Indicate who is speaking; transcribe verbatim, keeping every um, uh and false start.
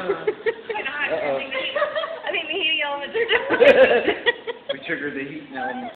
Speaker 1: Uh-uh.
Speaker 2: I think the heating elements are done.
Speaker 1: We triggered the heat element.